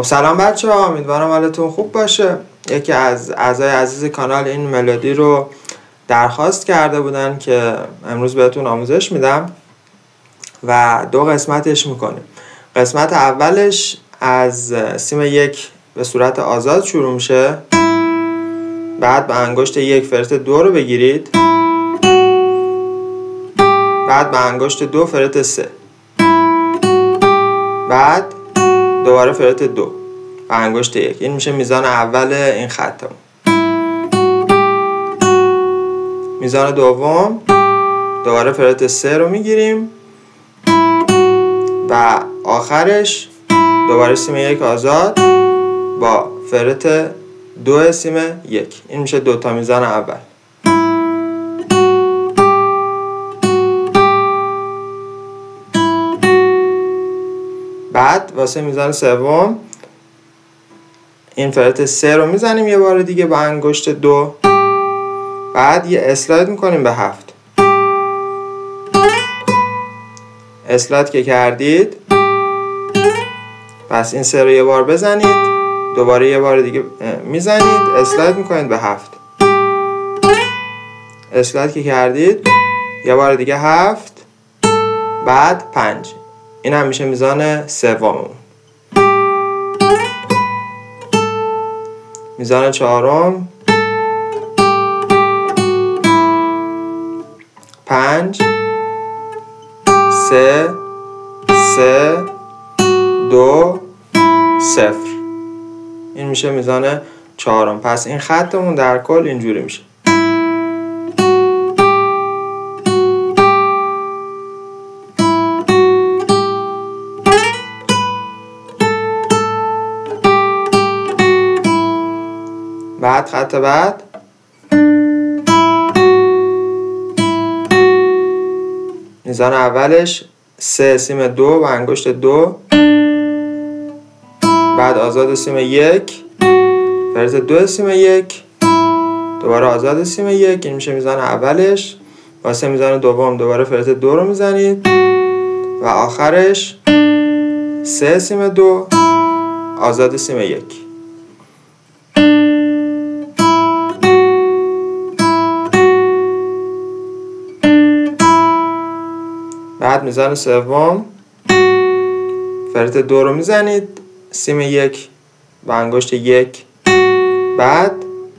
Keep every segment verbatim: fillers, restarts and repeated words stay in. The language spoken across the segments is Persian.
سلام بچه ها، امیدوارم حالتون خوب باشه. یکی از اعضای عزیز کانال این ملودی رو درخواست کرده بودن که امروز بهتون آموزش میدم و دو قسمتش میکنیم. قسمت اولش از سیم یک به صورت آزاد شروع میشه، بعد به انگشت یک فرت دو رو بگیرید، بعد به انگشت دو فرت سه، بعد دوباره فرت دو و انگشت یک. این میشه میزان اول این خطمون. میزان دوم دوباره فرت سه رو میگیریم و آخرش دوباره سیم یک آزاد با فرت دو سیم یک. این میشه دوتا میزان اول. بعد واسه میزان سوم این فرت سه رو میزنیم یه بار دیگه با انگشت دو، بعد یه اسلاید میکنیم به هفت. اسلاید که کردید پس این سه رو یه بار بزنید، دوباره یه بار دیگه میزنید، اسلاید میکنید به هفت. اسلاید که کردید یه بار دیگه هفت، بعد پنج. این هم میشه میزان سوممون. میزان چهارم پنج سه سه دو صفر. این میشه میزان چهارم. پس این خطمون در کل اینجوری میشه. بعد خط بعد میزان اولش سه سیم دو و انگشت دو، بعد آزاد سیم یک فرت دو سیم یک، دوباره آزاد سیم یک. این میشه میزان اولش. واسه میزان دوم دوباره فرت دو رو میزنید و آخرش سه سیم دو آزاد سیم یک. بعد میزان سوم فرت دو رو میزنید، سیم یک و انگشت یک، بعد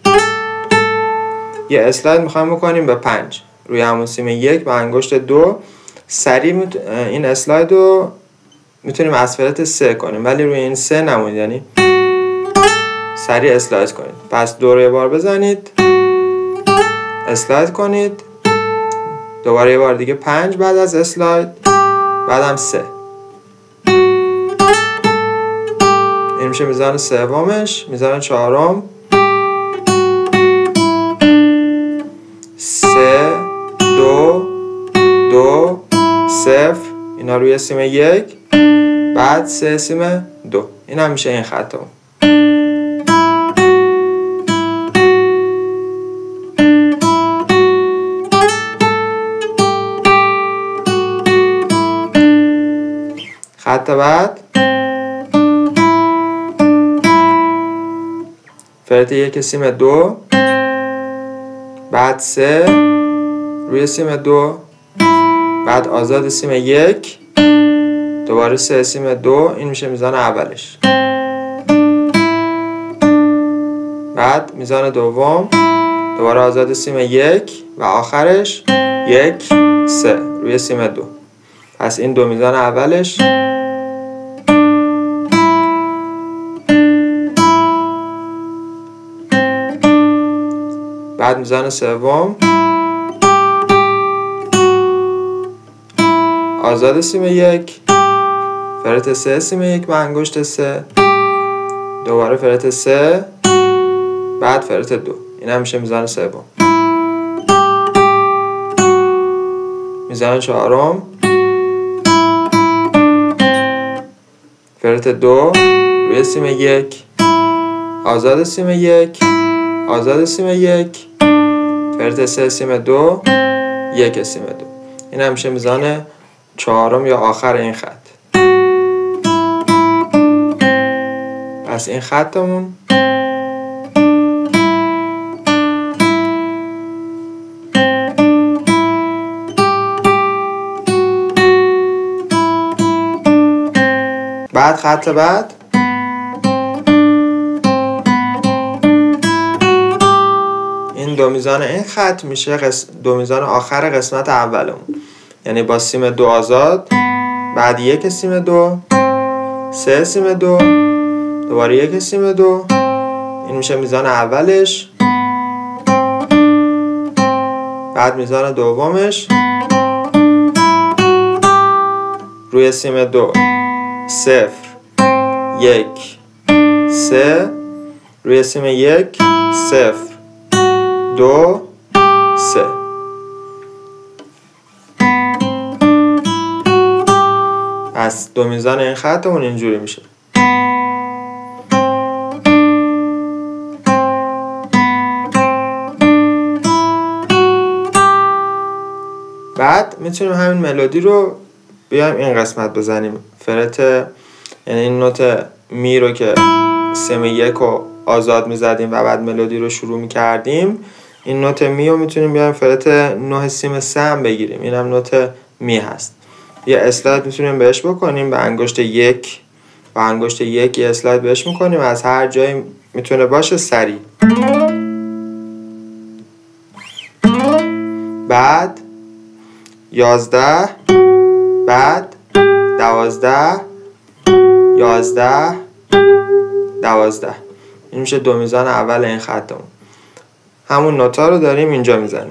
یه اسلاید میخوایم بکنیم به پنج روی همون سیم یک و انگشت دو. سریع میت... این اسلاید رو میتونیم از فرت سه کنیم ولی روی این سه نمونید، یعنی سریع اسلاید کنید. پس دو رو یه بار بزنید، اسلاید کنید، دوباره یه بار دیگه پنج بعد از اسلاید، بعدم سه. این میشه میزان سومش. میزان چهارم سه دو دو صفر، اینا روی سیم یک، بعد سه سیم دو. این هم میشه این خطمون. خط بعد فرت یک سیم دو، بعد سه روی سیم دو، بعد آزاد سیم یک، دوباره سه سیم دو. این میشه میزان اولش. بعد میزان دوم دوباره آزاد سیم یک و آخرش یک سه روی سیم دو. پس این دو میزان اولش. بعد میزان سوم آزاد سیم یک، فرت سه سیم یک و انگشت سه، دوباره فرت سه، بعد فرت دو. این هم میشه میزان سوم. میزان چهارم فرت دو روی سیم یک، آزاد سیم یک، آزاد سیم یک، فرت سه سیم دو، یک سیم دو. این هم میشه میزان چهارم یا آخر این خط. پس این خطمون بعد خط بعد این دو میزان این خط میشه قس... دو میزان آخر قسمت اولمون، یعنی با سیم دو آزاد، بعد یک سیم دو، سه سیم دو، دوباره یک سیم دو، این میشه میزان اولش، بعد میزان دومش روی سیم دو، صفر، یک، سه، روی سیم یک، صفر، دو، سه. پس دو میزان این خطمون اینجوری میشه. بعد میتونیم همین ملودی رو بیایم این قسمت بزنیم، فرت، یعنی این نوت می رو که سیم یک رو آزاد میزدیم و بعد ملودی رو شروع میکردیم، این نوت می رو میتونیم بیایم فرت نه سیم سه هم بگیریم، این هم نوت می هست. یه اسلاید میتونیم بهش بکنیم به انگشت یک، با انگشت یک یه اسلاید بهش میکنیم، از هر جایی میتونه باشه سریع. بعد یازده، بعد دوازده، یازده، دوازده. این میشه دو میزان اول این خطمون. همون نوتا رو داریم اینجا میزنیم.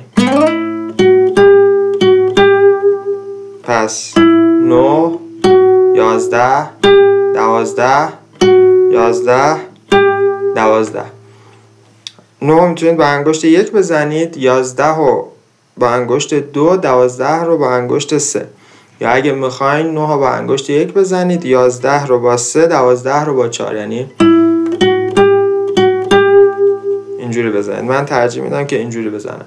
پس نه، یازده، دوازده، یازده، دوازده. نه میتونید با انگشت یک بزنید، یازده رو با انگشت دو، دوازده رو با انگشت سه. یا اگه میخواین نه رو با انگشت یک بزنید، یازده رو با سه، دوازده رو با چهار، یعنی اینجوری بزنید. من ترجیح میدم که اینجوری بزنم.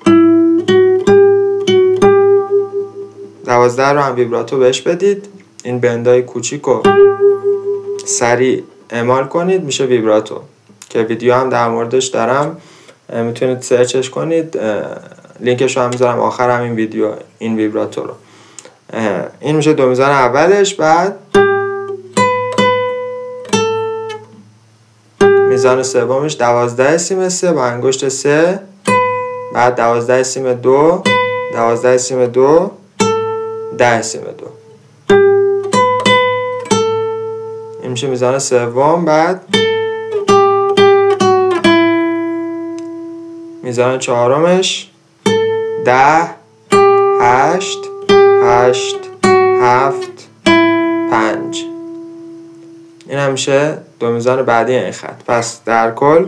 دوازده رو هم ویبراتو بهش بدید، این بندای کوچیک رو سریع اعمال کنید، میشه ویبراتو که ویدیو هم در موردش دارم، میتونید سرچش کنید، لینکش رو هم میذارم آخر همین ویدیو، این ویبراتو رو. این میشه دو میزان اولش. بعد میزان سومش دوازده سیم سه با انگشت سه، بعد دوازده سیم دو، دوازده سیم دو، ده سیم دو. این میشه میزان سوم. بعد میزان چهارمش ده، هشت، هشت، هفت، پنج. این هم میشه دو میزان بعدی این خط. پس در کل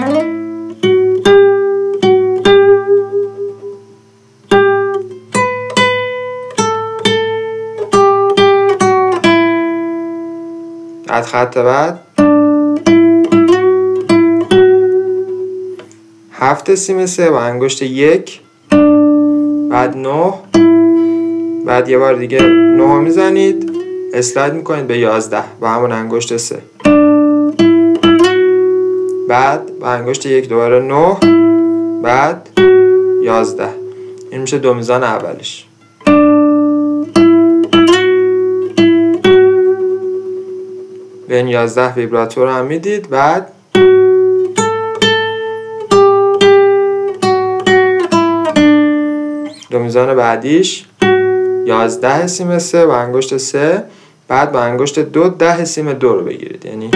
بعد خط بعد هفت سیم سه با انگشت یک، بعد نه، بعد یه بار دیگه نه میزنید، اسلاید میکنید به یازده با همون انگشت سه، بعد با انگشت یک دوباره نه، بعد یازده. این میشه دو میزان اولش. به این یازده ویبراتور هم میدید. بعد دو میزان بعدیش یازده سیم سه با انگشت سه، بعد با انگشت دو ده سیم دو رو بگیرید، یعنی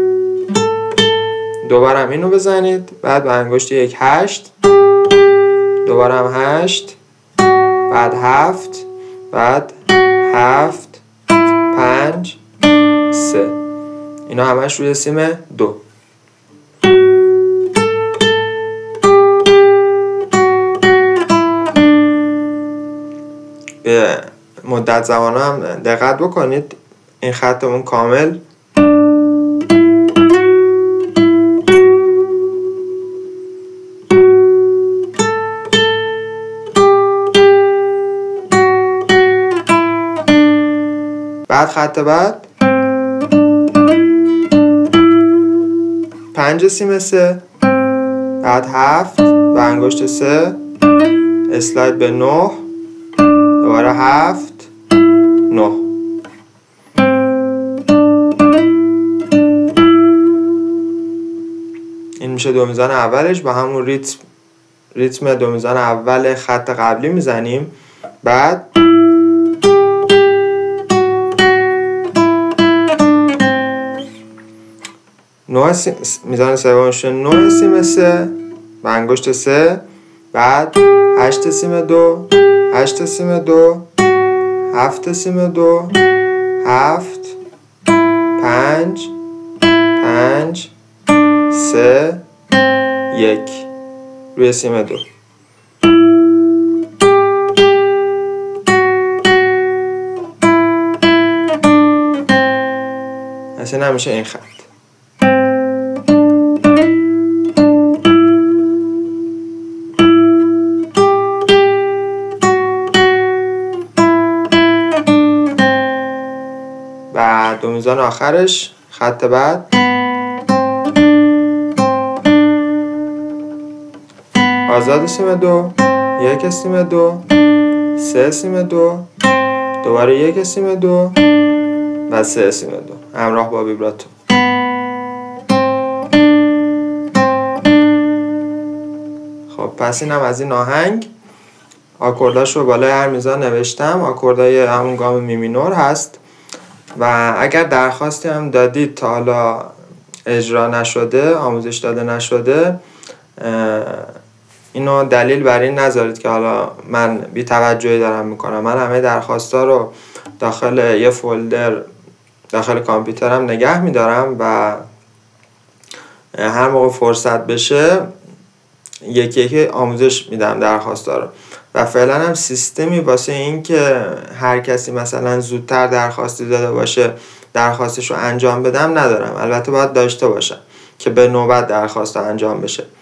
دوباره هم اینو بزنید، بعد با انگشت یک هشت، دوباره هم هشت، بعد هفت، بعد هفت، پنج، سه. اینا همش روی سیم دو. به مدت زمان هم دقت بکنید، این خطمون کامل بعد خط بعد پنج سیم سه، بعد هفت و انگشت سه، اسلاید به نه، دوباره هفت، نه. این میشه دو میزان اولش. با همون ریتم ریتم دو میزان اول خط قبلی میزنیم. بعد نه سیم، میزان سومش نه سیم سه با انگشت سه، بعد هشت سیم دو، هشت سیم دو، هفت سیم دو، هفت، پنج، پنج، سه، یک روی سیم دو. اصلا نمیشه این خط. بعد دو میزان آخرش خط بعد آزاد سیم دو، یک سیم دو، سه سیم دو، دوباره یک سیم دو و سه سیم دو همراه با ویبراتو. خب پس اینم از این آهنگ. آکورداش رو بالای هر میزان نوشتم. آکوردای همون گام می مینور هست و اگر درخواستی هم دادید تا حالا اجرا نشده، آموزش داده نشده، اینو دلیل بر این نذارید که حالا من بی توجهی دارم میکنم. من همه درخواستا رو داخل یه فولدر داخل کامپیوترم نگه میدارم و هر موقع فرصت بشه یکی یکی آموزش میدم درخواستا رو. و فعلا هم سیستمی واسه این که هر کسی مثلا زودتر درخواستی داده باشه درخواستش رو انجام بدم ندارم. البته باید داشته باشم که به نوبت درخواست انجام بشه.